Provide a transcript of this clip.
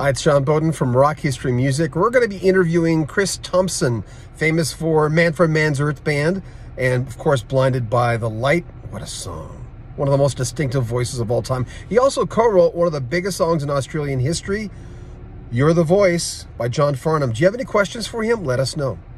Hi, it's John Beaudin from Rock History Music. We're going to be interviewing Chris Thompson, famous for Manfred Mann's Earth Band, and of course, Blinded by the Light. What a song. One of the most distinctive voices of all time. He also co-wrote one of the biggest songs in Australian history, You're the Voice by John Farnham. Do you have any questions for him? Let us know.